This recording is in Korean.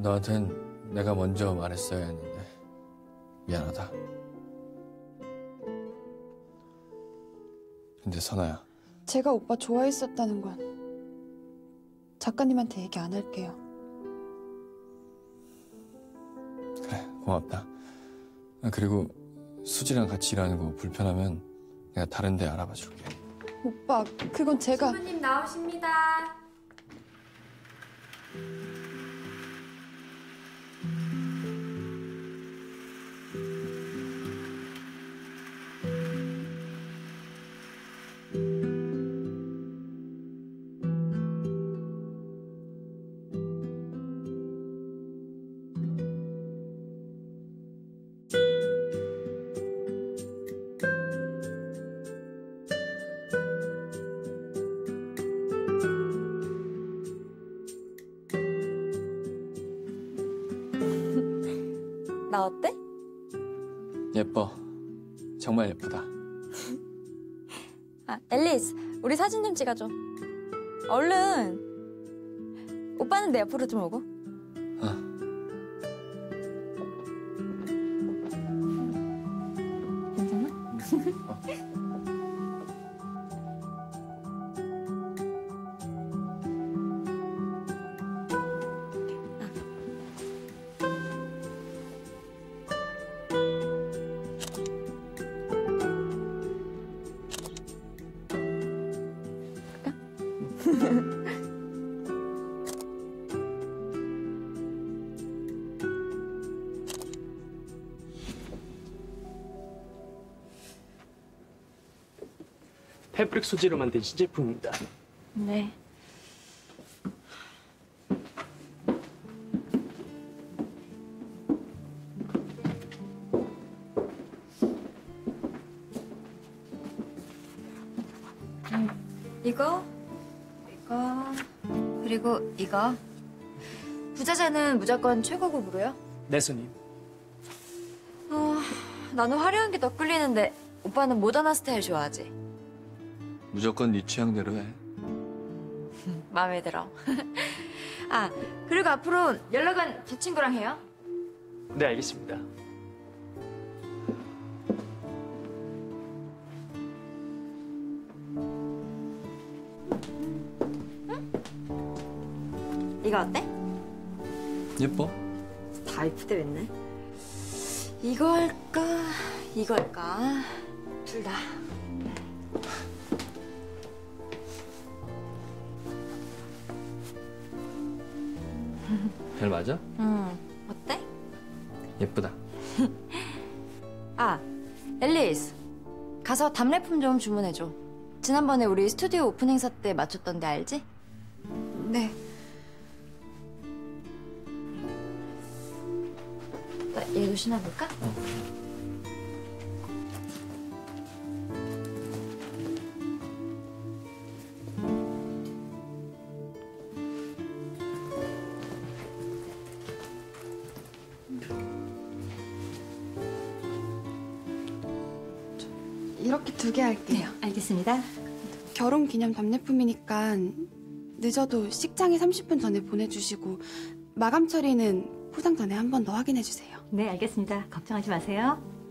너한텐 내가 먼저 말했어야 했는데 미안하다. 근데 선아야. 제가 오빠 좋아했었다는 건 작가님한테 얘기 안 할게요. 그래, 고맙다. 그리고 수지랑 같이 일하는 거 불편하면 내가 다른 데 알아봐 줄게. 오빠, 그건 제가... 신부님 나오십니다. 나 어때? 예뻐. 정말 예쁘다. 아, 앨리스, 우리 사진 좀 찍어줘. 얼른. 오빠는 내 옆으로 좀 오고. 괜찮아? 패브릭 소재로 만든 신제품입니다. 네. 이거, 그리고 이거. 부자재는 무조건 최고급으로요? 네, 손님. 나는 화려한 게 더 끌리는데 오빠는 모던한 스타일 좋아하지? 무조건 네 취향대로 해. 마음에 들어. 아, 그리고 앞으로 연락은 저 친구랑 해요. 네, 알겠습니다. 이거 어때? 예뻐? 다 이쁘대 맨날. 이거 할까? 이거 할까? 둘 다. 잘 맞아? 어때? 예쁘다. 아, 앨리스. 가서 답례품 좀 주문해줘. 지난번에 우리 스튜디오 오픈 행사 때 맞췄던데 알지? 네. 나 얘도 신어볼까? 이렇게 2개 할게요. 알겠습니다. 결혼 기념 답례품이니까 늦어도 식장에 30분 전에 보내주시고 마감 처리는 포장 전에 한 번 더 확인해주세요. 네, 알겠습니다. 걱정하지 마세요.